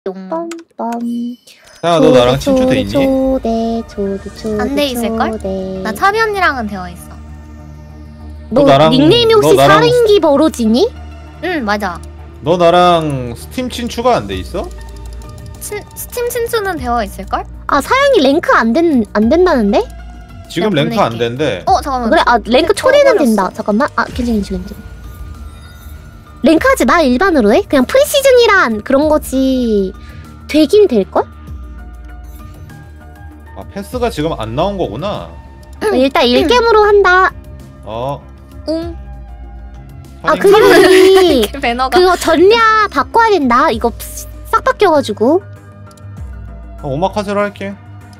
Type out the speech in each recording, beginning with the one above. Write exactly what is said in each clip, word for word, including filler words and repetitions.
빰빰. 야, 너 나랑 친추 돼 있니? 초대 초대 초대 안 돼 있을걸? 초대. 나 차비 언니랑은 되어 있어. 너, 너 나랑- 닉네임이 혹시 너 나랑- 사랑기 벌어지니? 응 맞아. 너 나랑 스팀 친추가 안 돼 있어? 친, 스팀 친추는 되어 있을걸? 아 사양이 랭크 안 된 안 된다는데? 지금 내가 랭크 안 보낼게. 된대. 어 잠깐만. 그래 아 랭크 초대는 쳐버렸어. 된다. 잠깐만 아 괜찮아 괜찮아 괜찮아. 랭크 하지 마 일반으로 해. 그냥 프리시즌이란 그런 거지. 되긴 될걸? 아, 패스가 지금 안 나온 거구나. 일단 일겜으로 한다. 어. 응. 아 아니, 그리고 우리 그 배너가. 그거 전략 바꿔야 된다. 이거 싹 바뀌어가지고. 어, 오마카세로 할게.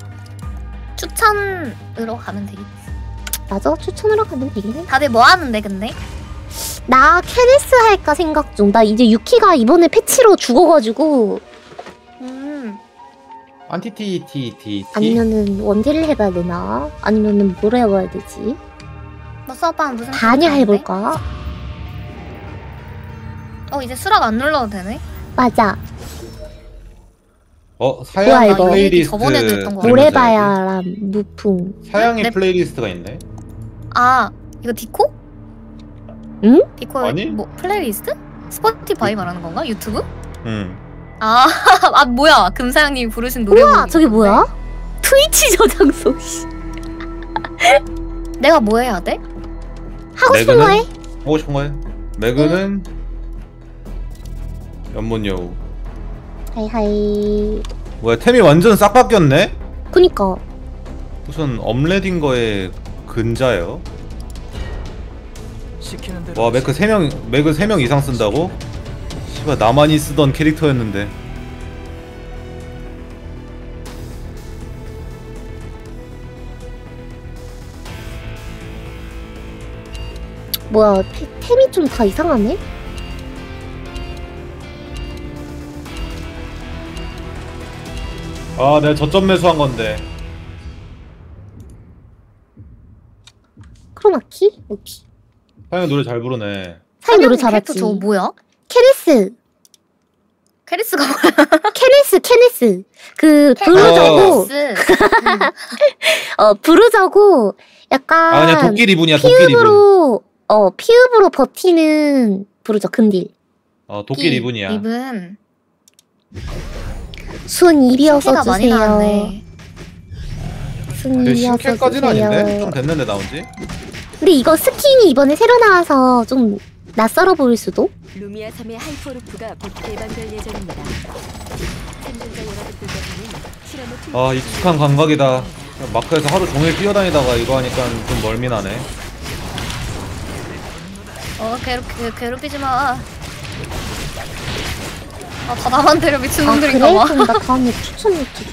추천으로 가면 되겠지. 맞아 추천으로 가면 되긴 해. 다들 뭐 하는데 근데? 나 케네스 할까 생각 중. 나 이제 유키가 이번에 패치로 죽어가지고 음. 안티티티티. 아니면은 원딜을 해봐야 되나? 아니면은 뭘 해봐야 되지? 너 수업하면 무슨? 다냐 수업 하는데? 해볼까? 어 이제 수락 안 눌러도 되네? 맞아. 어, 뭐야, 사양 이거? 플레이리스트. 저번에도 했던 거. 들으면서 모래바야람 무풍. 해야지. 사양의 네. 플레이리스트가 있네. 아 이거 디코? 응? 디코 아니? 뭐 플레이리스트? 스포티파이 말하는 건가? 유튜브? 응. 아, 아 뭐야 금사장님이 부르신 노래. 우와 저게 뭐야? 트위치 저장소. 씨. 내가 뭐 해야 돼? 하고 싶은 거 해? 하고 싶은 거 해. 매그는 연문여우. 하이하이. 뭐야, 템이 완전 싹 바뀌었네? 그니까 무슨 업레드인 거에 근자요? 와, 매그 세 명, 매그 세 명 이상 쓴다고? 씨발, 나만이 쓰던 캐릭터였는데. 뭐야 태, 템이 좀 다 이상하네? 아, 내가 저점 매수한 건데. 크로마키? 오케이. 사양이 노래 잘 부르네. 사연 노래 캐릭터 잘하지. 저거 뭐야? 케네스. 캐리스가 뭐야? 케네스 케네스. 그 브루저고 캐리스. 어 브루저고 약간 아, 그냥 도끼 리븐이야, 도끼 리븐. 피읍으로 어 피읍으로 버티는 브루저 근딜. 어, 도끼 리븐이야. 리븐. 순 일이어서 신캐가 많이 주세요. 나왔네. 순 근데 일이어서 신캐까지는 주세요. 아닌데? 좀 됐는데 나온지? 근데 이거 스킨이 이번에 새로 나와서 좀 낯설어 보일 수도? 루미아 섬의 하이퍼루프가 곧 개방될 예정입니다. 생존자 여러분들께서는 실험을 통해 아, 익숙한 감각이다. 마크에서 하루 종일 뛰어다니다가 이거 하니까 좀 멀미나네. 어 괴롭 괴, 괴롭히지 마. 아, 다 나만 때려 미친 아 그래? 놈들인가 봐. 그럼 나 다음에 추천해줘.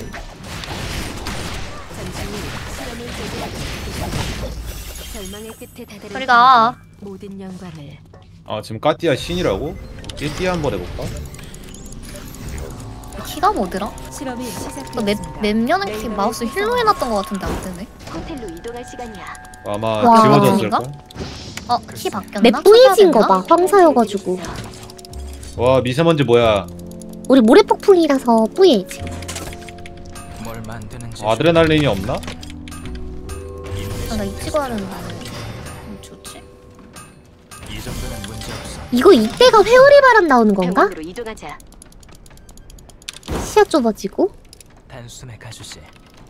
잠시 실험을 재개하겠습니다. 절망의 끝에 다다른 저리 가. 모든 영광을 아, 지금 까띠아 신이라고? 깨띠아 한번 해볼까? 키가 뭐더라? 실험이 그 몇, 시작되었습니다. 몇 년을 키 마우스 힐로 해놨던 것 같은데 안 되네. 호텔로 이동할 시간이야. 아마 와. 지워졌을걸? 어, 키 바뀌었나? 맵 뿌얘진 거 찾아야 봐. 황사여가지고. 와, 미세먼지 뭐야? 우리 모래폭풍이라서 뿌예 지금. 뭘 만드는지 아드레날린이 없나? 되나? 아, 나 이 찍어야 되는데. 음, 좋지? 이 정도는 문제 없어. 이거 이때가 회오리 바람 나오는 건가? 병원으로 이동하자. 시야 좁아지고? 단숨에 가주지.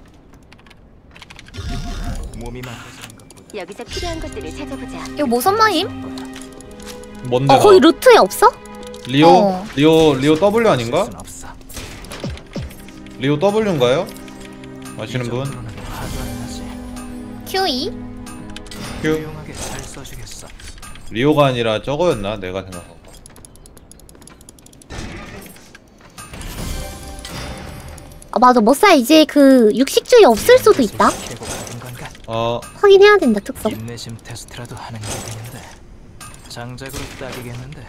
몸이 만들어지는 것보다 여기서 필요한 것들을 찾아보자. 이거 뭐 선마임? 뭔데? 어 거기 너? 루트에 없어? 리오? 어. 리오 리오 W 아닌가? 순 없어. 리오 W인가요? 아시는 이 분? 정도로는 화도 안 나지. 큐이? 큐. 유용하게 잘 써주겠어. 리오가 아니라 저거였나? 내가 생각한 거. 아 맞아 머싸 이제 그 육식주의 없을 수도 있다. 최고 받은 건가? 어, 확인해야 된다 특성. 인내심 테스트라도 하는 게 되는데 장작으로 딱이겠는데.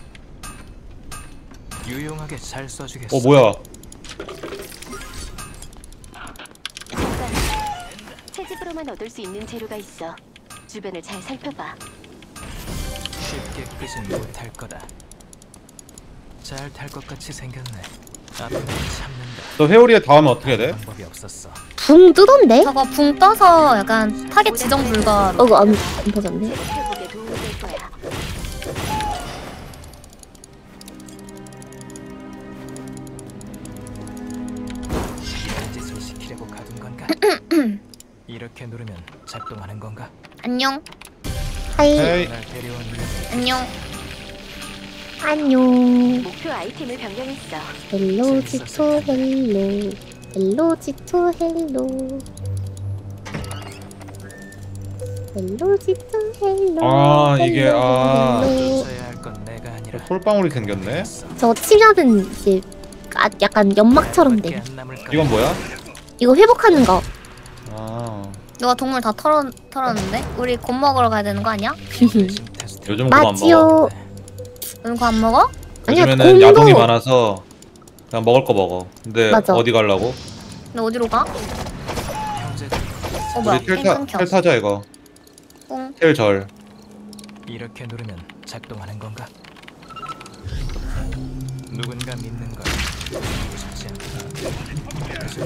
유용하게 잘 써주겠어. 어 뭐야? 채집으로만 얻을 수 있는 재료가 있어. 주변을 잘 살펴봐. 쉽게 끄진 못할 거다. 잘 탈 것 같이 생겼네. 아픔을 참는다. 너 회오리에 닿으면 어떻게 돼? 방법이 없었어. 붕 뜨던데? 저거 붕 떠서 약간 타겟 지정 불가. 어, 안, 안 터졌네. 회복에 도움이 될 거야. 이런 짓을 시키려고 가둔 건가? 이렇게 누르면 작동하는 건가? 안녕. 하이, 에이 날 데려온 이유 안녕. 안녕. 목표 아이템을 변경했어. 헬로 지토 헬로. 헬로 지토 헬로. 헬로 지토 헬로. 아, 이게, 헬로, 아. 헬로. 써야 할 건 내가 아니라 솔방울이 생겼네. 저 치면은 이제 아, 약간 연막처럼 돼. 안 남을까? 이건 뭐야? 이거 회복하는 거. 아 누가 동물 다 털어 털었는데? 우리 곰 먹으러 가야 되는 거 아니야? 대신 테스트. 요즘 그거 안 먹어. 맞지요. 응, 그거 안 먹어? 아니야, 요즘에는 곰도- 야동이 많아서 그냥 먹을 거 먹어. 근데 맞아. 어디 가려고? 너 어디로 가? 형제들 어 뭐야? 우리 텔, 게임 타, 끊겨. 텔 타자 이거. 응. 텔 절. 이렇게 누르면 작동하는 건가? 누군가 믿는 걸 쉽지 않다. 그저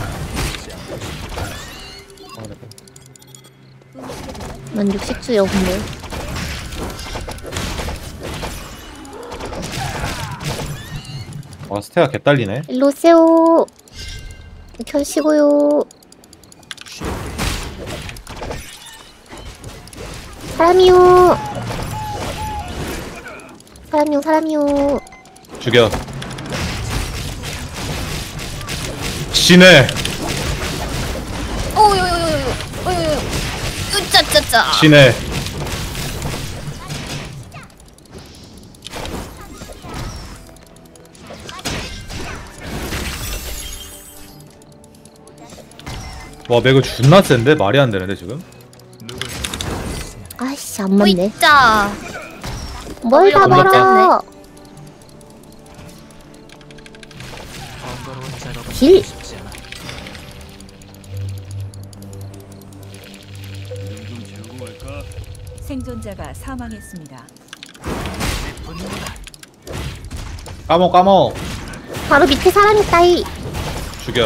아, 그래. 난 육십 주요 근데. 와 스테가 개딸리네. 일로 오세요. 켜시고요. 사람이요. 사람이요, 사람이요. 죽여. 신의 어요요요요. 어요요. 으짜짜짜. 신의. 와 매그 존나 센데? 말이 안 되는데 지금? 누굴 아이씨, 안 맞네. 으짜. 뭘 다 어, 벌어. 번거로운 작업은 길. 쉽지 않아. 생존자가 사망했습니다. 내 분노다. 까먹 까먹. 바로 밑에 사람 있다이. 죽여.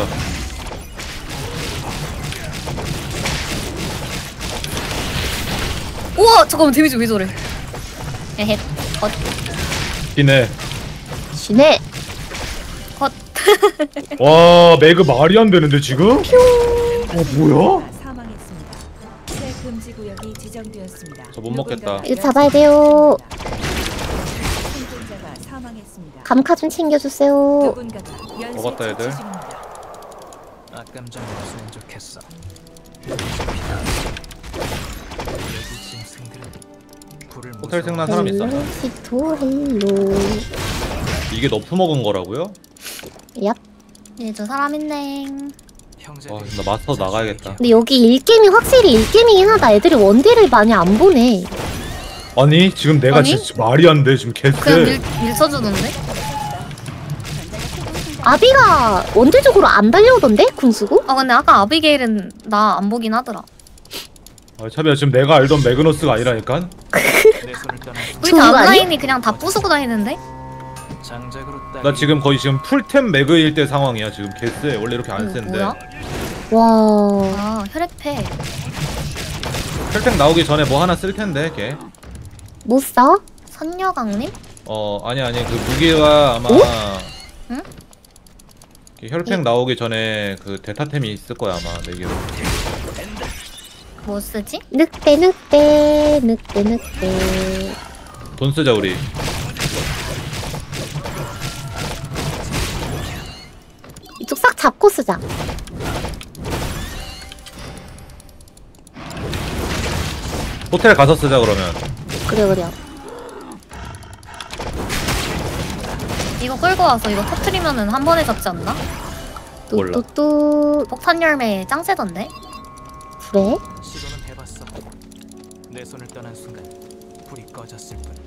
우와 잠깐만 데미지 왜 저래? 에헷. 컷. 신의. 지네. 컷. 와 매그 말이 안 되는데 지금? 어 뭐야? 사망했습니다. 새 금지 구역이 지정되었습니다. 저못 먹겠다. 이거 잡아야 돼요. 생존자가 사망했습니다. 감카 좀 챙겨주세요. 누군가가 연쇄 먹었다, 처치 애들. 중입니다. 악감정이 없으면 좋겠어. 여기 짐승들은 불을 호텔 생난 무서워하지 사람 있어? 헬로 시토 헬로. 이게 너프 먹은 거라고요? 얍. 얘저 사람 있네. 형제들 와, 나 마스터 나가야겠다. 근데 여기 일게임이 확실히 일게임이긴 하다. 애들이 원딜을 많이 안 보네. 아니 지금 내가 아니? 진짜 말이 안 돼 지금 그냥 개쎄. 밀, 밀 써주던데? 아비가 원딜 쪽으로 안 달려오던데? 궁수고? 아 근데 아까 아비게일은 나 안 보긴 하더라. 아, 차비야 지금 내가 알던 매그너스가 아니라니까? 내 손을 떠나 우리 좋은 다 거 아니? 앞라인이 그냥 다 부수고 다니는데? 장작으로 따. 나 지금 거의 지금 풀템 매그일 때 상황이야 지금 개쎄. 원래 이렇게 안 어, 센데. 뭐야? 와. 아 혈액패. 혈탱 나오기 전에 뭐 하나 쓸 텐데 걔. 못 써? 선녀강림? 어 아니 아니 그 무기가 아마 응? 그 혈팽 나오기 전에 그 대타템이 있을 거야 아마 내 기억. 뭐 쓰지? 늑대 늑대 늑대 늑대. 돈 쓰자 우리. 이쪽 싹 잡고 쓰자. 호텔 가서 쓰자 그러면. 그래 그래. 이거 끌고 와서 이거 터트리면은 한 번에 잡지 않나? 몰라. 뚜뚜뚜. 폭탄 열매 짱 세던데? 그래? 시도는 해봤어. 내 손을 떠난 순간 불이 꺼졌을 뿐.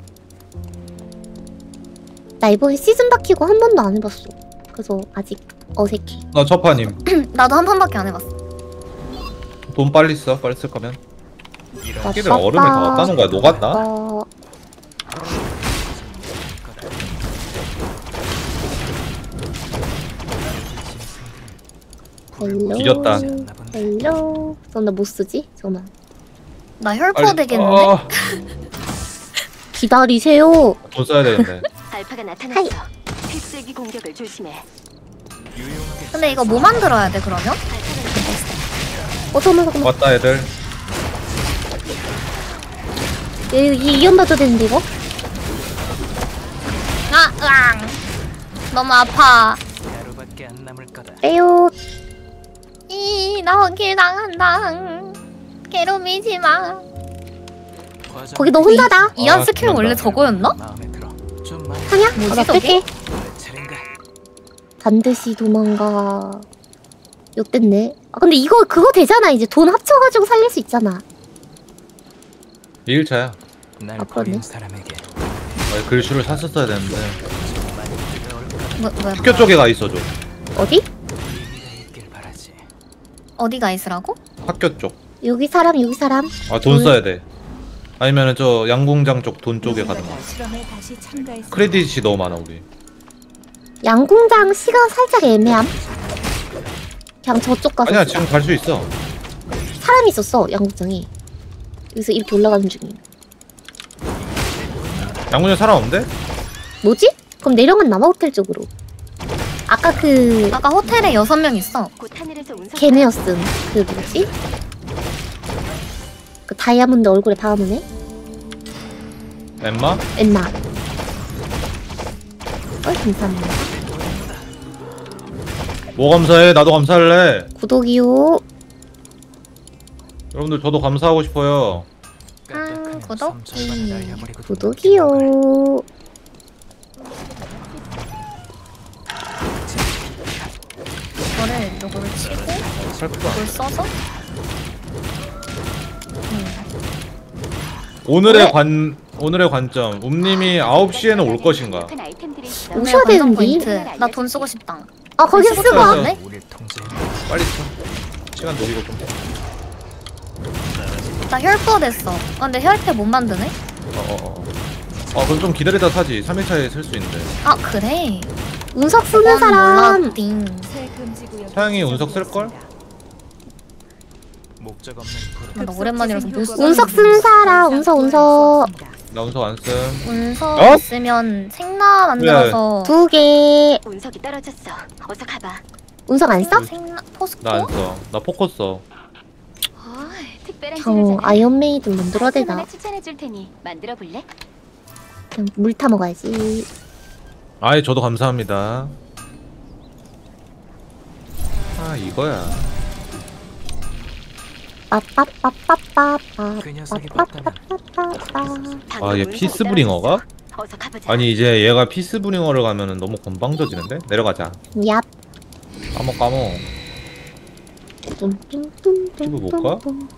나 이번에 시즌 바뀌고 한 번도 안 해봤어. 그래서 아직 어색해. 나 첫파님. 나도 한 번밖에 안 해봤어. 돈 빨리 써. 빨리 쓸 거면. 이런 나 끼들 얼음을 다 왔다는 거야. 녹았나? 어, 헬로. 뒤졌다. 헬로. 저나 못 쓰지? 저나. 나 혈포 빨리- 되겠는데? 아, 기다리세요. 돈 써야 되는데. 알파가 나타났어. 필살기 공격을 조심해. 유용하게 근데 이거 뭐 만들어야 돼 그러면? 어, 잠깐만, 잠깐만. 왔다 애들. 이, 이, 이연받아도 되는데, 이거? 아, 으앙. 너무 아파. 하루밖에 안 남을 거다. 빼요. 이, 나 어길 당한다. 괴로미지 마. 과정- 거기 너 혼자다. 이한 아, 스킬 원래 그런다. 저거였나? 마음에 들어. 좀 많이 하냐? 뭐지, 어, 나 저게? 뺄게. 내 차례인가? 반드시 도망가. 요땠네. 아, 근데 이거, 그거 되잖아. 이제 돈 합쳐가지고 살릴 수 있잖아. 이 일차야. 날 아, 그러네. 버린 사람에게 아, 글씨를 샀었어야 되는데. 뭐, 뭐야? 학교 쪽에 가 있어줘. 어디? 의미가 있길 바라지. 어디가 있으라고? 학교 쪽. 여기 사람, 여기 사람. 아, 돈 음. 써야 돼. 아니면은 저 양궁장 쪽 돈 쪽에 가든가. 누군가가 실험에 다시 참가했습니다. 크레딧이 너무 많아 우리. 양궁장 시간 살짝 애매함. 그냥 저쪽 가서. 아니야 쓰자. 지금 갈 수 있어. 사람이 있었어, 양궁장에. 여기서 이렇게 올라가는 중이야. 양궁장 사람 없는데? 뭐지? 그럼 내려간 남아 호텔 쪽으로. 아까 그 아까 호텔에 여섯 명 있어. 곧 하늘에서 운석. 걔네였음. 그 뭐지? 그 다이아몬드 얼굴에 박아놓네? 엠마? 엠마. 어, 감사합니다. 뭐 감사해? 나도 감사할래. 구독이요. 여러분들 저도 감사하고 싶어요. 까딱하면 구독? 삼천만을 날려버리고 구독이요. 이거를 요거를 치고 살까? 이걸 써서 오늘의 네. 관 오늘의 관점. 움님이 아홉 시에는 올 것인가? 아이템들이 있어. 오셔야 오늘 관전 되는데. 포인트. 나 돈 쓰고 싶다. 아, 거기 쓰고 쓰고. 싶어요. 싶은데? 우릴 통제. 빨리 쳐. 시간 노리고 좀. 나 혈포 됐어. 아, 근데 혈패 못 만드네? 어어어. 어, 어. 아 그럼 좀 기다리다 사지. 삼 일차에 쓸 수 있는데. 아, 그래? 운석 쓰는 그건 사람. 몰랐딩. 새 금지 구역이 사양이 운석 지정되었습니다. 쓸걸? 목적 없는 아, 부르. 나 오랜만이라서 못 쓰. 운석 쓰는 사람. 운석, 운석. 나 운석 안 쓴. 운석 어? 있으면 생나 만들어서 두 개. 운석이 떨어졌어. 어서 가봐. 운석 안 써? 생나 포스코? 나 안 써. 나 포커 써. 어, 특별한 저 재료잖아. 아이언메이드 만들어야 아이템 되나? 하나 추천해 줄 테니 만들어 볼래? 그냥 물 타 먹어야지. 아이 저도 감사합니다. 아 이거야. 빠빠빠빠빠빠. 그 녀석이 빠빠빠빠빠빠. 아, 얘 피스브링어가? 어서 가보자. 아니 이제 얘가 피스브링어를 가면은 너무 건방져지는데? 내려가자. 얍. 까먹 까먹. 피부 볼까?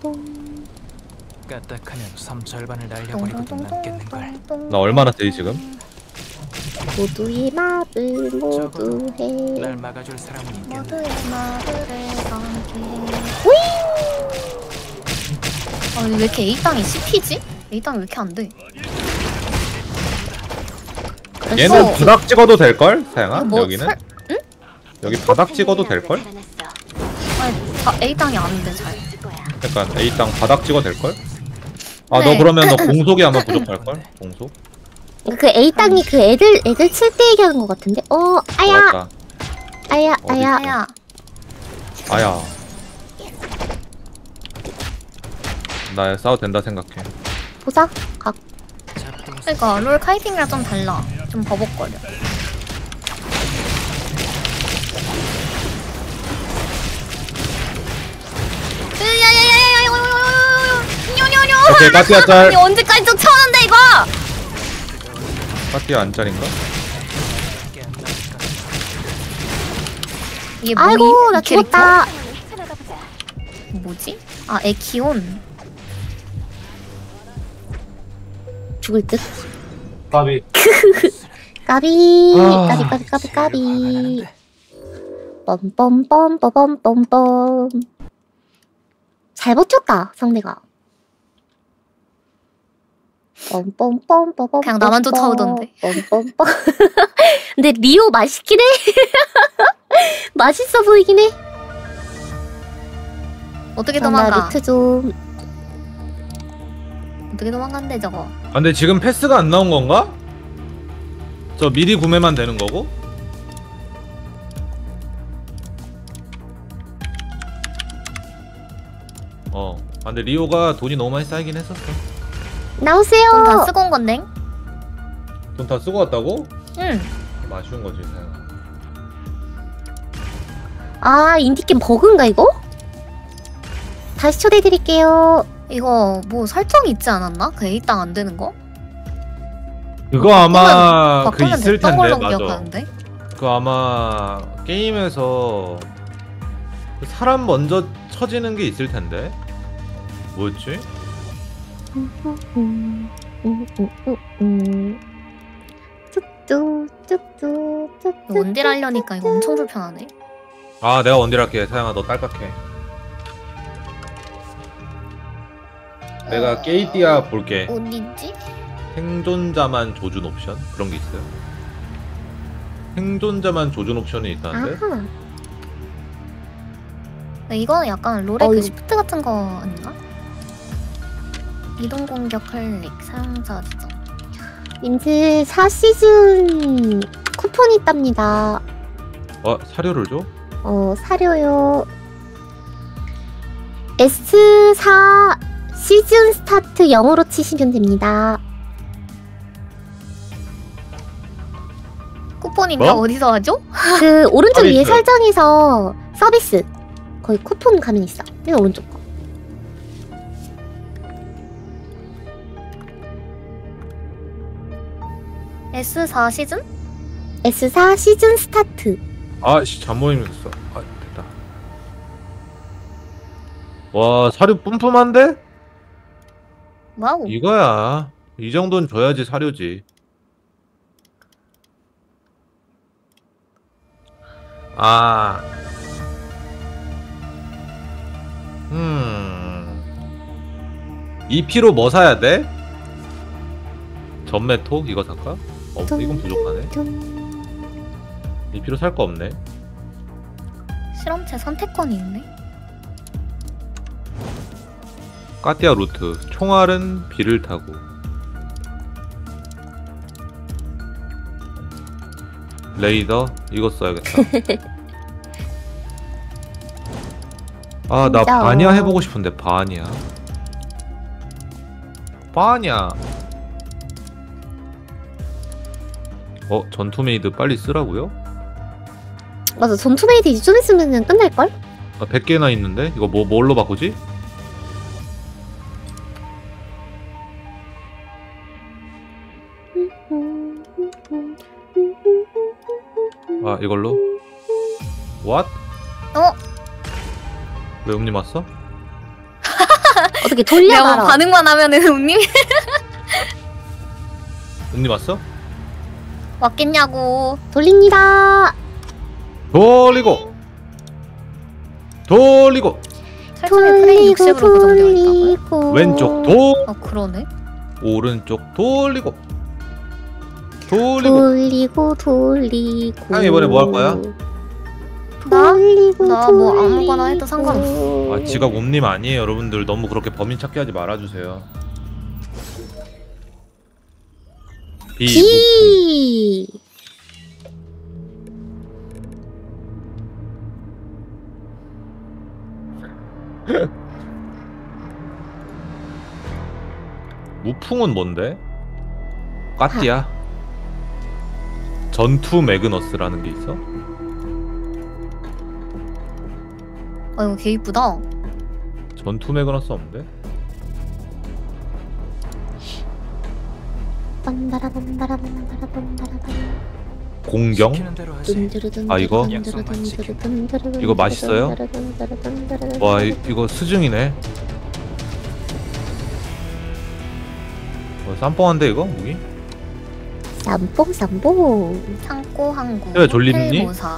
까딱하면 섬 절반을 날려버리고도 남겠는걸. 나 얼마나 세지 지금? 모두의 마블 모두해. 날 막아줄 사람은 있겠네. 모두의 마블을 감게. 아, 왜 이렇게 A 땅이 씹히지? A 땅이 왜 이렇게 안 돼? 얘는 바닥 찍어도 될걸? 사양아? 뭐, 여기는? 설- 여기 바닥 찍어도 될걸? 아니, 다 A 땅이 안 돼, 잘. 약간 A 땅 바닥 찍어도 될걸? 아 너 네. 그러면 너 공속이 아마 부족할걸? 공속? 그 A 땅이 그 애들 애들 칠 때 얘기하는 것 같은데. 어, 아야, 맞다. 아야, 어디 아야. 있어? 아야, 아야. 나 싸워도 된다 생각해. 보자. 각. 작동 그러니까 롤 카이팅이랑 좀 달라. 좀 버벅거려. 오케이 까띠아 짤. 아니 언제까지 쫓아오는데 이거? 까띠아 안 짤인가? 이게 아이고, 뭐임? 나 이 캐릭터? 죽었다. 뭐지? 아 에키온. 죽을 듯. 까비. 까비. 아, 까비, 까비, 까비, 까비. 화가는데. 뻔뻔뻔뻔뻔뻔뻔. 잘 버텼다, 상대가. 뻔뻔뻔뻔뻔. 그냥 나만 쫓아오던데. 뻔뻔뻔. 근데 리오 맛있긴 해. 맛있어 보이긴 해. 어떻게 나 도망가? 루트 좀. 어떻게 도망간대 저거? 아 근데 지금 패스가 안 나온 건가? 저 미리 구매만 되는 거고? 어. 아 근데 리오가 돈이 너무 많이 쌓이긴 했었어. 나오세요. 돈 다 쓰고 온 건데? 돈 다 쓰고 왔다고? 응. 좀 아쉬운 거지. 사연아. 아 인디게임 버그인가 이거? 다시 초대해드릴게요. 이거 뭐 설정이 있지 않았나? 그 A땅 안 되는 거? 그거 아마 그 바꾸면 있을 됐던 텐데 걸로 맞아. 기억하는데? 그거 아마 게임에서 그 사람 먼저 쳐지는 게 있을 텐데. 뭐였지? 음, 음, 음, 음, 음. 뚝뚝 뚝뚝 뚝뚝. 이거 원딜 하려니까 이거 엄청 불편하네. 아 내가 원딜 할게. 사양아 너 딸깍해. 내가 게이띠아 볼게. 어디지? 생존자만 조준 옵션 그런 게 있어요. 생존자만 조준 옵션이 있다는데. 아하. 이거는 약간 롤의 어이. 그 시프트 같은 거 아닌가? 이동 공격 클릭 사용자 지정. 님들 사 시즌 쿠폰이 있답니다. 어 사료를 줘? 어 사려요. 에스 사 시즌 스타트 영어로 치시면 됩니다. 쿠폰인가 뭐? 어디서 하죠? 그 오른쪽 위에 서비스. 설정에서 서비스 거기 쿠폰 가면 있어. 맨 오른쪽 거. 에스 사 시즌? 에스 사 시즌 스타트. 아씨 잠모임 있어. 아 됐다. 와 사료 뿜뿜한데? 와우. 이거야. 이 정도는 줘야지 사료지. 아. 음. 이피로 뭐 사야 돼? 전매토? 이거 살까? 어, 이건 부족하네. 이피로 살 거 없네. 실험체 선택권이 있네. 까띠아 루트. 총알은 비를 타고. 레이더? 이거 써야겠다. 아, 나 진짜. 바냐 해보고 싶은데, 바냐. 바냐. 어, 전투메이드 빨리 쓰라고요? 맞아, 전투메이드 이제 좀 있으면 끝날걸? 아, 백 개나 있는데? 이거 뭐, 뭘로 바꾸지? 아, 이걸로? What? 어? 왜 음님 왔어? 어떻게 내가 돌려봐라. 뭐 반응만 하면은 음님 음님 왔어? 왔겠냐고. 돌립니다. 돌리고! 돌리고! 설정에 프레임 육십으로 고정되어 있다고요? 돌리고. 왼쪽 돌! 아 그러네. 오른쪽 돌리고! 돌리고! 돌리고 돌리고. 형이 이번에 뭐 할 거야? 나? 돌리고 나 뭐 돌리고. 아무거나 해도 상관없어. 아, 지각 옴님 아니에요, 여러분들. 너무 그렇게 범인 찾기 하지 말아주세요. 비, 비. 무풍은 뭔데? 까띠야. 전투 매그너스라는 게 있어? 아 이거 개 이쁘다. 전투 매그너스 없는데? 공경? 시키는 대로 하지. 아, 이거? 이거 맛있어요? 와 이, 이거 스증이네. 어, 쌈뽕한데 이거? 무기? 쌈뽕 쌈뽕. 창고 항구. 그래, 졸립니? 텔모사.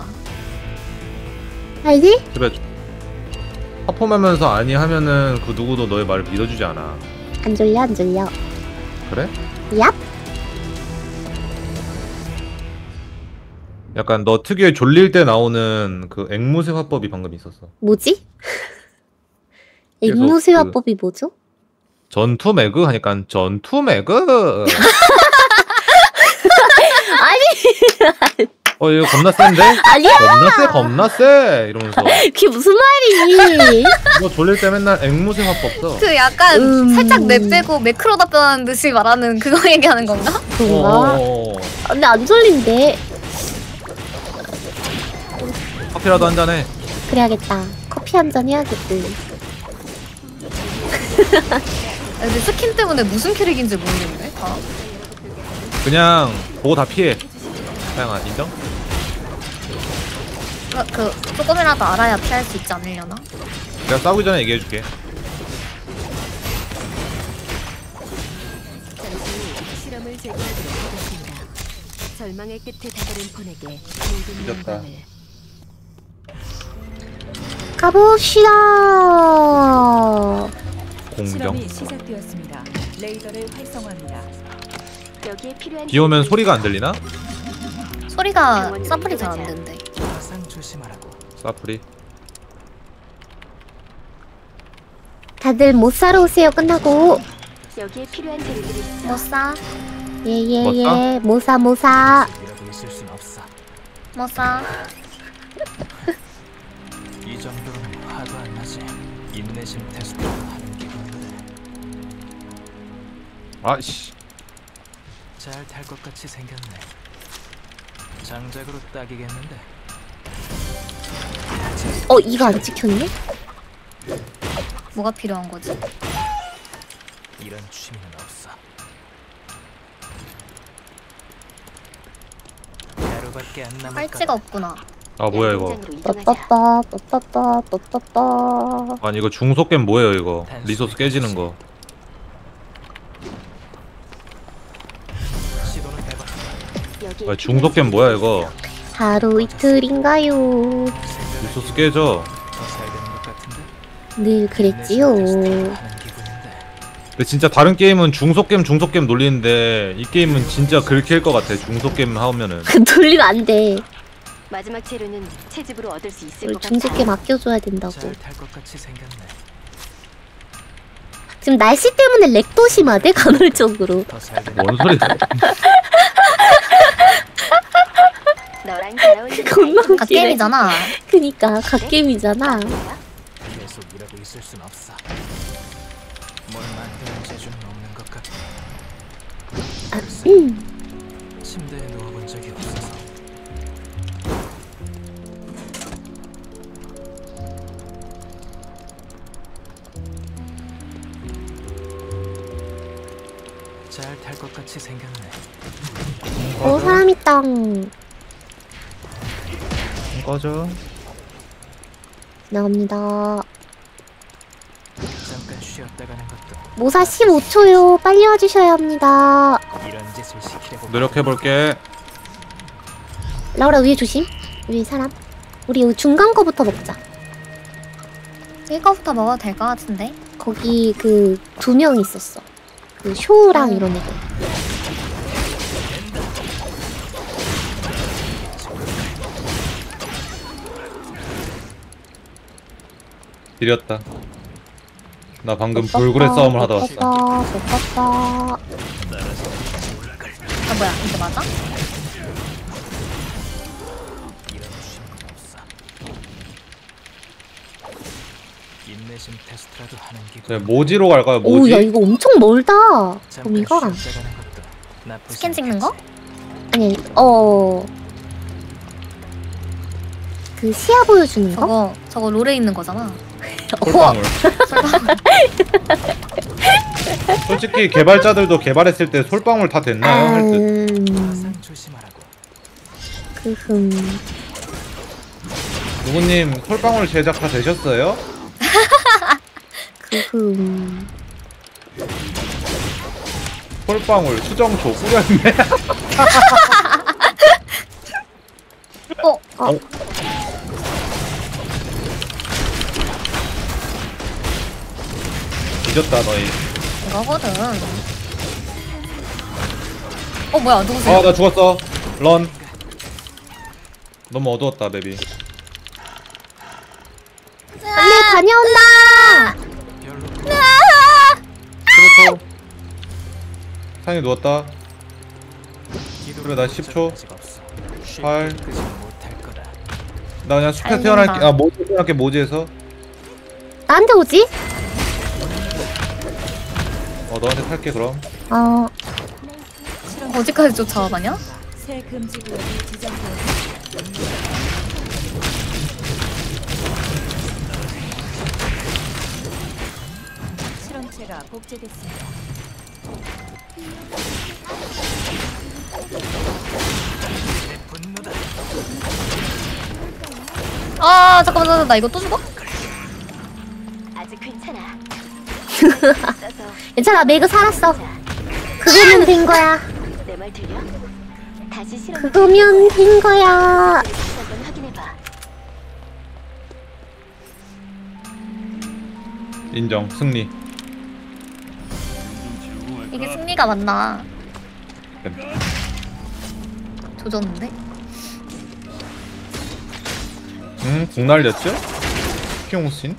알지? 그래. 하품하면서 아니 하면은 그 누구도 너의 말을 믿어주지 않아. 안 졸려 안 졸려. 그래? 얍. 약간 너 특유의 졸릴 때 나오는 그 앵무새 화법이 방금 있었어. 뭐지? 앵무새화법이 뭐죠? 전투 매그 하니까 전투 매그. 아니 어 이거 겁나 센데? 아니야. 겁나 세 겁나 세 이러면서 그게 무슨 말이? 뭐 졸릴 때 맨날 앵무새 화법 써. 그 약간 음. 살짝 내빼고 매크로 답변하는 듯이 말하는 그거 얘기하는 건가? 그런가? 어, 아, 근데 안 졸린데. 커피라도 한 잔해. 그래야겠다. 커피 한 잔 해야겠지. 근데 스킨 때문에 무슨 캐릭인지 모르겠네. 아. 그냥 보고 다 피해. 다양한 인정? 그, 그 조금이라도 알아야 피할 수 있지 않으려나? 내가 싸우기 전에 얘기해줄게. 잠시 실험을 재개하도록 하겠습니다. 절망의 끝에 다다른 폰에게 모든 늦었다. 영광을. 가봅시다. 공정. 실험이 시작되었습니다. 레이더를 활성화합니다. 여기에 필요한 비 오면 소리가 안 들리나? 소리가 사플이 잘 안 된대. 화상 조심하라고. 사프리. 다들 못 사러 오세요. 끝나고. 여기에 필요한 재료들이 있어. 못 사? 예예예. 모사 모사. 이라고 있을 순 없어. 못 사? 이 정도로는 화도 안 나지. 인내심 테스트도 하는 기분인데 아씨. 잘 탈 것 같이 생겼네. 장작으로 딱이겠는데. 어 이거 안 찍혔네? 뭐가 필요한 거지? 이런 취미는 없어. 하루밖에 안 남았다. 팔찌가 없구나. 아 뭐야 이거. 현장으로 이동하자. 따따따 따따따 따따따. 아니 이거 중속 게임 뭐예요 이거. 리소스 깨지는 거. 시도는 해봤다. 여기에 아, 중속 게임 뭐야 이거. 하루 이틀인가요? 리소스 깨져. 더 사야 되는 것 같은데. 늘 그랬지요. 인내심 테스트도 하는 기분인데. 근데 진짜 다른 게임은 중속 게임 중속 게임 놀리는데 이 게임은 진짜 긁힐 것 같아. 중속 게임 하면은. 돌리면 안 돼. 마지막 재료는 채집으로 얻을 수 있을 우리 것 같아. 중속게 맡겨줘야 된다고. 잘 탈 것 같이 생겼네. 지금 날씨 때문에 렉도 심하대 간헐적으로. 더 사야 되는 뭔 소리야. 너랑 잘 어울리는 겁나 아이템 아 게임이잖아. 그니까 갓게임이잖아. 계속 이러고 있을 순 없어. 뭘 만드는 재주는 없는 것 같아. 글쎄, 음. 침대에 누워본 적이 없어서. 잘 탈 것 같이 생겼네. 어 사람 있다. 꺼져. 지나갑니다. 잠깐 쉬었다 가는 것도 모사 십오 초요. 빨리 와주셔야 합니다. 이런 짓을 시키려고. 노력해볼게. 라우라 위에 조심. 위에 사람. 우리 여기 중간 거부터 먹자. 이거부터 먹어도 될 것 같은데? 거기 그 두 명 있었어. 그 쇼랑 음. 이런 애들. 지렸다. 나 방금 불굴의 싸움을 하다 왔어. 왔어. 아 뭐야 이게 맞아? 이런 취미는 없어. 인내심 테스트라도 하는 기분. 네, 모지로 갈까요? 오, 모지? 야 이거 엄청 멀다. 잠깐 범위가. 쉬었다 가는 것도 나쁘지 스캔 찍는 거? 않겠지. 아니, 어. 그 시야 보여주는 거? 저거 저거 롤에 있는 거잖아. 솔방울. 설마 솔직히 개발자들도 개발했을 때 솔방울 다 됐나요? 할 듯. 음, 화상 조심하라고. 그흠. 누구님 솔방울 제작 다 되셨어요? 그흠. 솔방울 수정초 뿌렸네. 어? 어. 뒤졌다 너희. 이거거든. 어 뭐야 누구세요? 아 나 죽었어. 런. 너무 어두웠다 맵이. 빨리 다녀온다! 십오 초. 상이 누웠다. 그래 나 십 초. 아직 없어. 팔. 쉽게 끄지 못할 거다. 나 그냥 스페 잘 태어날게. 된다. 아 모지 태어날게 모지에서. 나한테 오지? 어 너한테 탈게 그럼. 어. 어디까지 쫓아가냐? 새 금지 구역이 지정되었습니다. 실험체가 복제됐습니다. 내 분노다. 아 잠깐만 잠깐만 나 이거 또 죽어? 아직 괜찮아. 괜찮아, 매그 살았어. 그거면 된 거야. 내 말 들려? 다시 실험 그거면 된 거야. 한번 확인해봐. 인정 승리. 이게 승리가 맞나? 조졌는데? 음, 공 날렸죠? 피용신?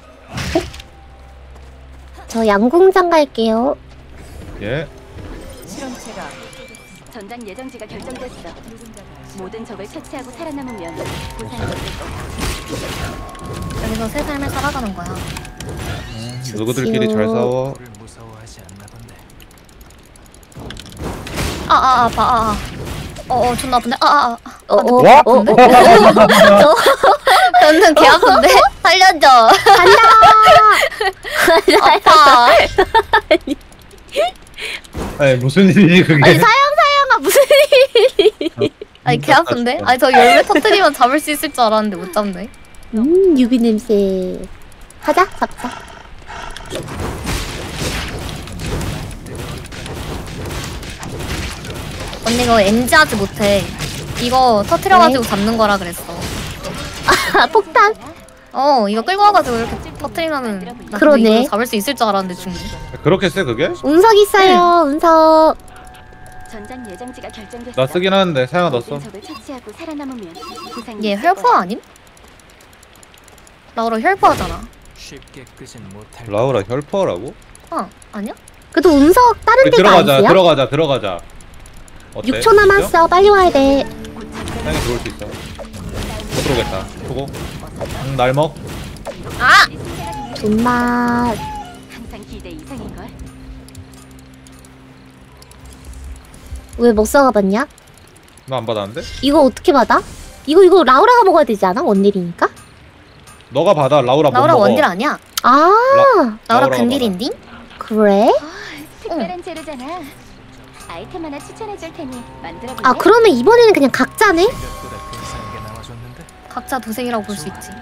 저 양궁장 갈게요. 예. 실험체가 전장 예정지가 결정됐어. 모든 적을 처치하고 살아남으면 보상이 없을 거야. 여기서 새 삶을 살아가는 거야. 음, 누구들끼리 잘 싸워. 불을 무서워하지 않나 본데. 아아 아파 아아 어어 존나 아픈데 아아 어, 어, 와? 어, 어. 저는 개 아픈데? 살려줘 아파 아니 무슨 일이니 그게? 아니, 사양사양아, 무슨 일이. 아니 개 아픈데? 아니 저 열매 터뜨리면 잡을 수 있을 줄 알았는데 못 잡네. 음, 유비 냄새. 가자, 잡자. 언니 이거 엔지 하지 못해. 이거 터트려가지고 잡는 거라 그랬어. 아, 폭탄. 어 이거 끌고 와가지고 이렇게 터트리면은 나 그러네. 근데 이거 잡을 수 있을 줄 알았는데 죽네. 그렇게 세 그게? 운석 있어요, 운석. 전장 예정지가 결정됐어. 나 쓰긴 하는데 사양아 너 써. 모든 적을 처치하고 살아남으면 보상이 얘 있을 혈포 거야. 아님? 라우라 혈포 하잖아. 쉽게 끄진 못할 라우라 혈퍼라고? 어 아니야? 그래도 운석 다른 우리 데가 들어가자 아니야? 들어가자 들어가자. 어때? 육 초 남았어. 빨리 와야 돼. 사양이 들어올 수 있어. 못 들어오겠다. 보고. 응, 날 먹. 아! 존맛. 항상 기대 이상인걸. 왜 못 써가봤냐? 나 안 받았는데? 이거 어떻게 받아? 이거 이거 라우라가 먹어야 되지 않아? 원딜이니까? 너가 받아. 라우라 못 라우라 먹어. 원딜 아니야? 아, 라우라 라우라가 근딜인디? 그래? 특별한 재료잖아. 아이템 하나 추천해줄 테니 만들어볼래? 아, 그러면 이번에는 그냥 각자네? 생각보다 근사한 게 나와줬는데. 각자 도생이라고 볼 수 있지.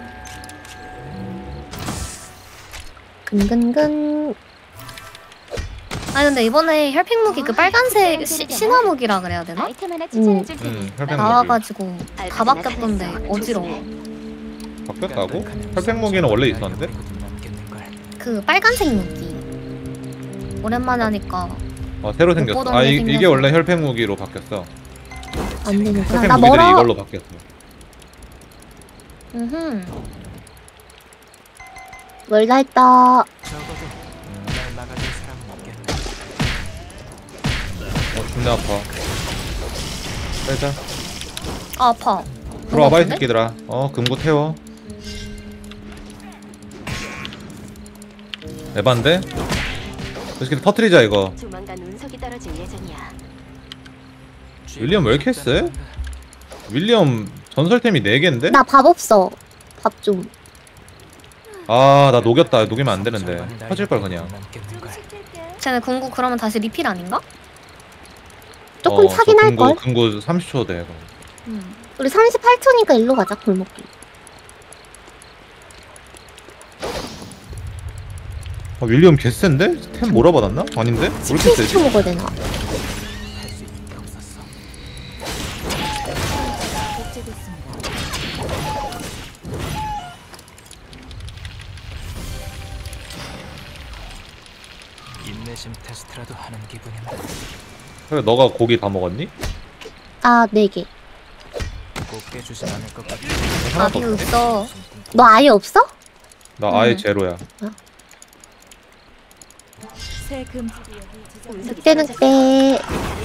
근근근. 아니 근데 이번에 혈팩 무기 그 빨간색 시, 신화 무기라 그래야 되나? 아이템 하나 추천해줄 테니 응, 혈팩 무기. 나와가지고 다 바뀌었던데 어지러워. 바뀌었다고? 혈팩 무기는 원래 있었는데? 그 빨간색 무기. 오랜만에 하니까 어 새로 못 생겼어. 보던 아 이, 게 이게 생겨서. 원래 혈팩 무기로 바뀌었어. 안 되는구나. 혈팩 나 무기들이 멀어. 이걸로 바뀌었어. 음흠. 멀다 했다. 적어도 날 막아줄 사람은 없겠네. 어 존나 아파. 빼자. 아 아파. 들어와봐 이 아픈데? 새끼들아. 어 금고 태워. 에반데? 이 새끼들 터트리자 이거. 조만간 운석이 떨어질 예정이야. 윌리엄 왜 이렇게 세? 윌리엄 전설템이 네 개인데? 나 밥 없어. 밥 좀. 아 나 녹였다. 녹이면 안 되는데. 터질걸 그냥. 쟤네 궁구 그러면 다시 리필 아닌가? 조금 어, 차긴 저 할걸? 금고, 금고 삼십 초 돼. 그거. 음. 우리 삼십팔 초니까 일로 가자, 골목길. 아, 윌리엄 개센데? 템 몰아받았나? 아닌데? 왜 이렇게 칠십 세지? 초 먹어야 되나? 할수 있는 게 없었어. 복제됐습니다. 인내심 테스트라도 하는 기분인데. 그래 너가 고기 다 먹었니? 아, 네 개. 곱게 주진 않을 것 같아. 하나도 밥이 없네. 없어. 너 아예 없어? 나 아예 음. 제로야. 새 금지 구역이 지정되었습니다. 늑대 늑대.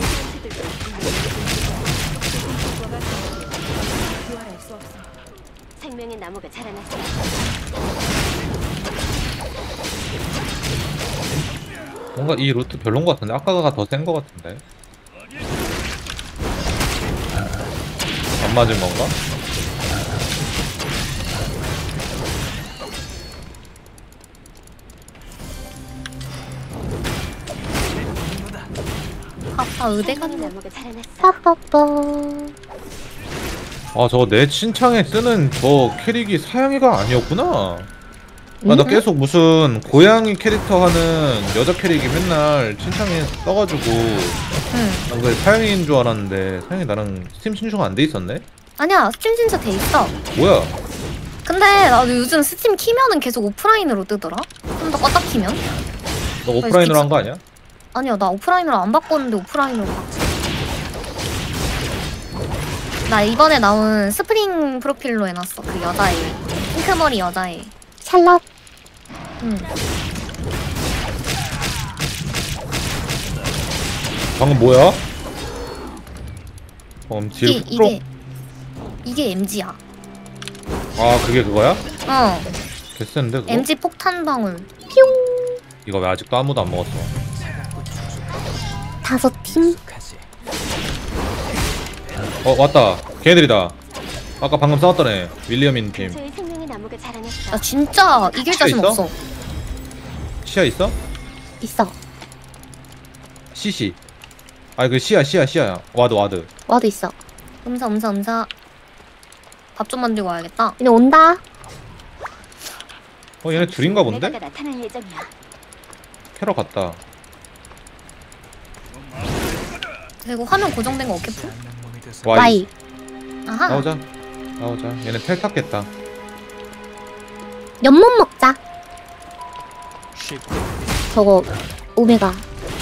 교환할 수 없습니다. 생명의 나무가 자라났어. 뭔가 이 루트 별론 것 같은데 아까가 더 센 것 같은데. 안 맞은 건가? 아빠 의대 생명의 갔네. 나무가 자라났어. 빠빠빠. 아 저거 내 친창에 쓰는 저 캐릭이 사양이가 아니었구나. 아, 나 음? 계속 무슨 고양이 캐릭터 하는 여자 캐릭이 맨날 친창에 써가지고 응. 난 그게 사양인 줄 알았는데 사양이 나랑 스팀 신청 안 돼 있었네? 아니야 스팀 진짜 돼 있어. 뭐야? 근데 나도 요즘 스팀 키면은 계속 오프라인으로 뜨더라. 좀 더 껐다 키면. 너 오프라인으로 한 거 아니야? 아니야 나 오프라인으로 안 바꿨는데 오프라인으로 바꿨어. 나 이번에 나온 스프링 프로필로 해놨어. 그 여자애 핑크머리 여자애. 샬럿. 응. 방금 뭐야? 방금 뒤로 이게 프로... 이게 이게 엠지야. 아 그게 그거야? 어. 개쎄는데 그거? 엠지 폭탄 방울. 이거 왜 아직도 아무도 안 먹었어? 차갑고 축축한 다섯 팀. 익숙하지. 어 왔다 걔네들이다. 아까 방금 싸웠던 애 윌리엄인 팀. 근처에 생명의 나무가 자라났어. 나 진짜 이길 자신 있어? 없어. 시야 있어? 있어. 시시. 아니 그 시야 시야 시야. 와드 와드. 와도 있어. 음사 음사 음사. 밥 좀 만들고 와야겠다. 얘네 온다. 어 얘네 둘인가 본데? 오메가가 나타날 예정이야. 캐러 갔다. 그리고 화면 고정된 거 없겠지? 장난몸이 돼서 와이. 와이. 아하. 나오자. 나오자. 얘네 텔 탔겠다. 연못 먹자. 쉽게 저거 오메가.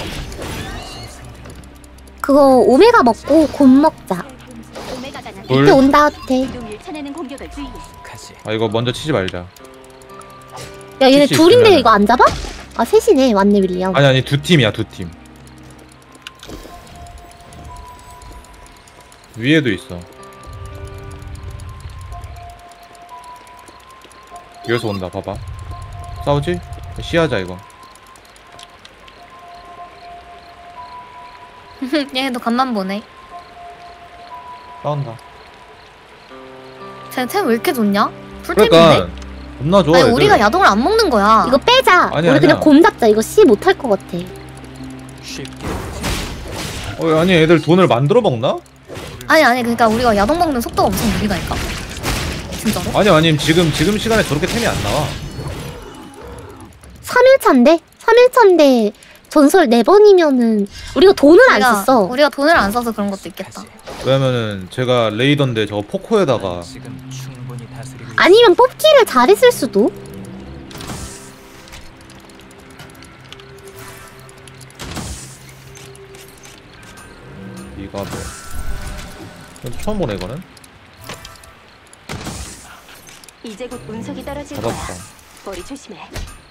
그거 오메가 먹고 곰 먹자. 오메가가 나타날 돌. 밑에 온다 돼. 이동 밀쳐내는 공격을 주의해. 가지. 아 이거 먼저 치지 말자. 야 얘네 혹시 둘인데 있으면은- 이거 안 잡아? 아 셋이네. 왔네 윌리엄. 아니 아니 두 팀이야 두 팀. 위에도 있어. 여기서 온다 봐봐. 싸우지? 시야자 이거. 얘도 간만 보네. 싸운다. 쟤템 왜 이렇게 좋냐? 풀템인데? 그러니까 겁나 좋아. 아니 애들. 우리가 야동을 안 먹는 거야. 이거 빼자. 아니야, 우리 그냥 아니야. 곰 잡자. 이거 씨 못할 것 같아. 쉽게 어 아니 애들 돈을 만들어 먹나? 아니 아니 그러니까 우리가 야동 먹는 속도가 엄청 느리다니까. 진짜로? 아니 아니 지금 지금 시간에 저렇게 템이 안 나와. 삼 일차인데? 삼 일차인데 전설 네 번이면은 우리가 돈을 안 우리가, 썼어. 우리가 돈을 안 써서 그런 것도 있겠다. 가지. 왜냐면은 제가 레이던데 저거 포코에다가 지금 충분히 다스리고 있어. 아니면 뽑기를 잘했을 수도. 이거 뭐 이거 처음 보네 이거는. 이제 곧 운석이 떨어질 거야. 잡았다. 머리 조심해.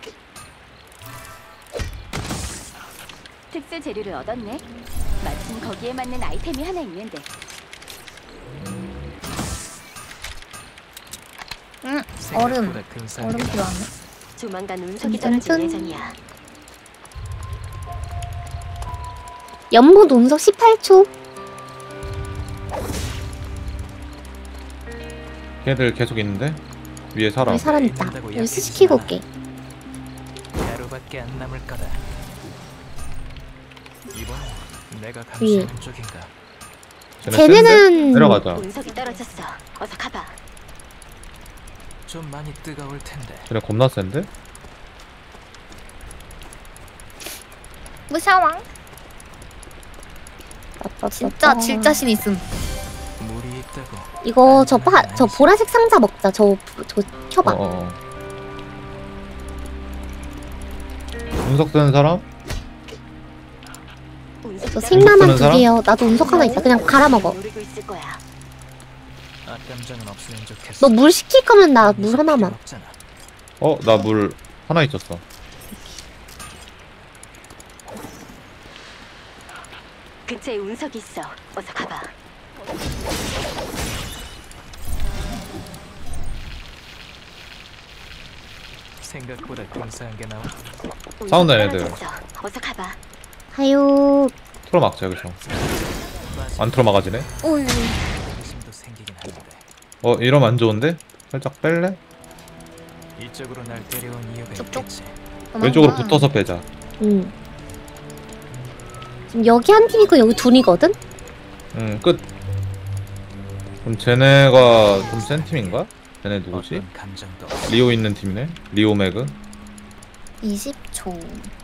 특수 재료를 얻었네. 마침 거기에 맞는 아이템이 하나 있는데. 응. 얼음. 생각보다 근사하게 얼음 필요하네. 조만간 운석이 짠, 떨어질 짠. 예정이야. 연못 운석 십팔 초. 걔들 계속 있는데 위에 사람. 여기 사람 있다. 여기 시키고 올게. 하루밖에 안 남을 거다. 이번 내가 위에. 감시하는 쪽인가? 쟤네 센데? 쟤네는 내려가자. 운석이 떨어졌어. 어서 가봐. 좀 많이 뜨거울 텐데. 쟤네 겁나 센데? 무샤왕. 진짜 질 자신 있음. 물이 있다고. 이거 저, 파, 저 보라색 상자 먹자. 저, 저 켜봐. 어, 어. 운석 쓰는 사람? 운석이 저 떨어졌어. 생라만 쓰는 두 사람? 개요. 나도 운석 하나 있어. 그냥 갈아 먹어. 노리고 있을 거야. 앞감정은 없으면 좋겠어. 너 물 시킬 거면 나 물 하나만. 없잖아. 어? 나 물 하나 있었어. 근처에 운석이 있어. 어서 가봐. 생각보다 근사한 게 나와. 싸운다, 운석이 얘네들. 떨어졌어. 어서 가봐. 하요. 틀어막자 여기서. 안 틀어막아지네. 오이. 관심도 생기긴 하는데 어 이러면 안 좋은데? 살짝 뺄래? 이쪽으로 날 데려온 이유가 쪽쪽. 있겠지. 왼쪽으로 붙어서 빼자. 응. 지금 여기 한 팀이고 여기 둘이거든? 응 끝. 그럼 쟤네가 좀 센 팀인가? 쟤네 누구지? 어떤 감정도 없어. 리오 있는 팀이네. 리오 매그. 이십 초.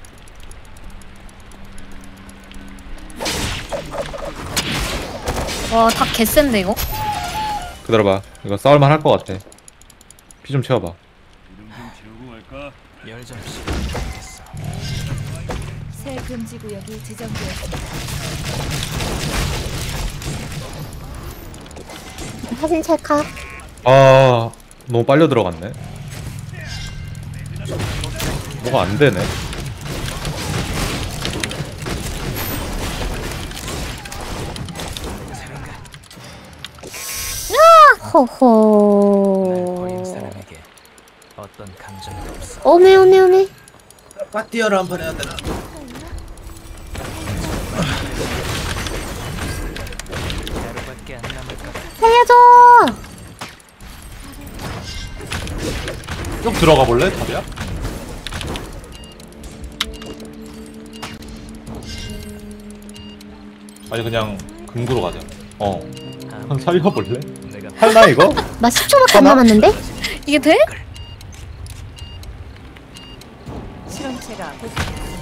와, 다 개센데 이거? 기다려봐. 이거 싸울만 할 것 같아. 피 좀 채워봐. 열정 시작했어. 새 금지 구역이 지정되었습니다. 사진 찰칵. 아 너무 빨려 들어갔네. 뭐가 안 되네. 날 보인 호호. 사람에게 어떤 감정도 없어. 오메 오메 오메. 빠띠어를 한판 해야 되나? 하루밖에 안 남을까 봐. 살려줘. 좀 들어가 볼래? 답이야? 아니 그냥 금구로 가자. 어. 한 살려볼래? 내가 할나 이거? 나 십 초밖에 안 남았는데? 이게 돼? 실험체가 곧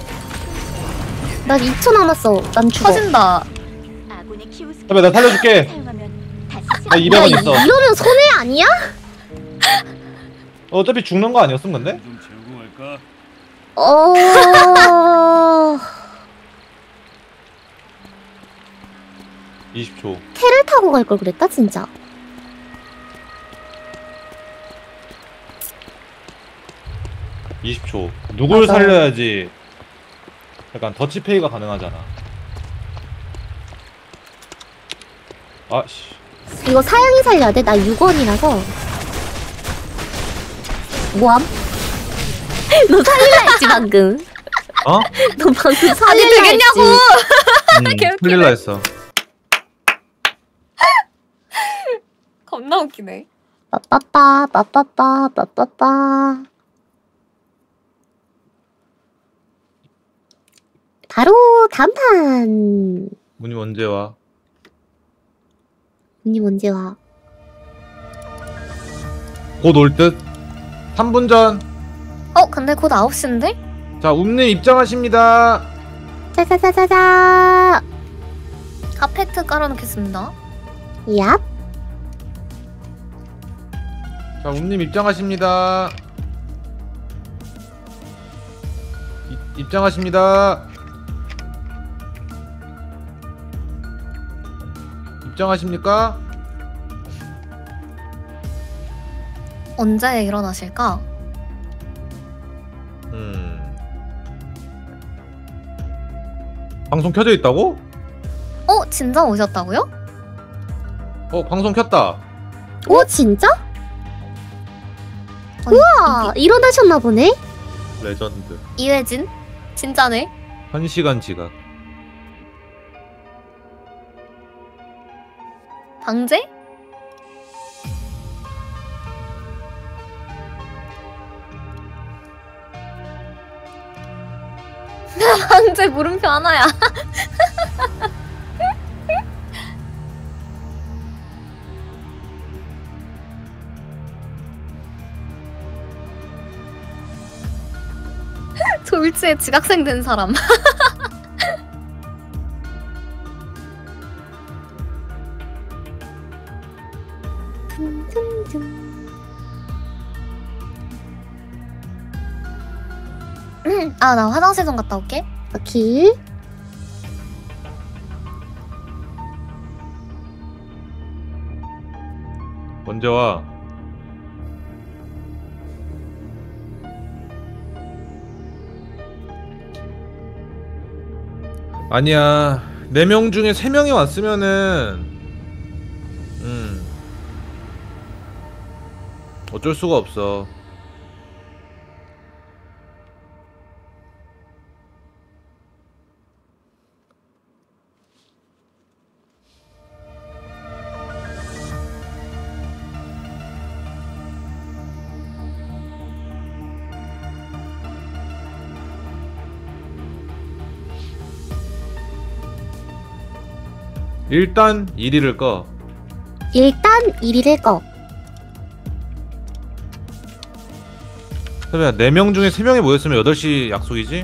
나 이 초 남았어. 난 죽어. 터진다. 아군의 키우스. 그래 나 살려줄게. 사용하면 다시 나 야, 이백 원 있어. 이러면 손해 아니야? 어차피 죽는 거 아니었음 근데? 어. 이십 초. 테를 타고 갈 걸 그랬다 진짜. 이십 초. 누굴 맞아. 살려야지 약간 더치페이가 가능하잖아. 아씨. 이거 사양이 살려야 돼. 나 육 원이라서. 뭐함? 너 살릴라 했지 방금. 어? 너 방금 아니 살릴라 되겠냐고! 했지. 음, 흘릴라 했어. 겁나 웃기네. 빠빠빠 빠빠빠 빠빠빠. 바로 다음 판. 문이 언제 와? 언니 언제 와? 곧 올 듯? 삼 분 전. 어, 근데 곧 아홉 시인데? 자, 움님 입장하십니다. 짜자자자자. 카페트 깔아놓겠습니다. 얍. 자, 움님 입장하십니다. 이, 입장하십니다. 입장하십니까? 언제 일어나실까? 음. 방송 켜져 있다고? 어, 진짜 오셨다고요? 어, 방송 켰다. 오 진짜? 아니, 아 일어나셨나 보네. 레전드. 이, 이회진? 진짜네? 한 시간 지각. 방제? 방제 물음표 하나야. 졸지에 지각생 된 사람. 아, 나 화장실 좀 갔다 올게. 오케이. 언제 와? 아니야. 네 명 중에 세 명이 왔으면은 음 어쩔 수가 없어. 일단 일 위를 꺼. 일단 일 위를 꺼. 그러면 네 명 중에 세 명이 모였으면 여덟 시 약속이지?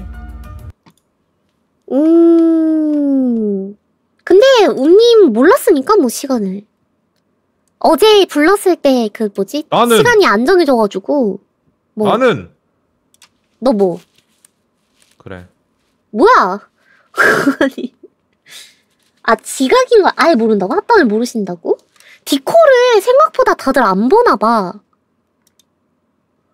음. 근데 운님 몰랐으니까 뭐 시간을. 어제 불렀을 때 그 뭐지? 나는- 시간이 안 정해져가지고. 뭐. 나는 너 뭐? 그래. 뭐야? 아니. 아, 지각인 거 아예 모른다고? 합방을 모르신다고? 디코를 생각보다 다들 안 보나 봐.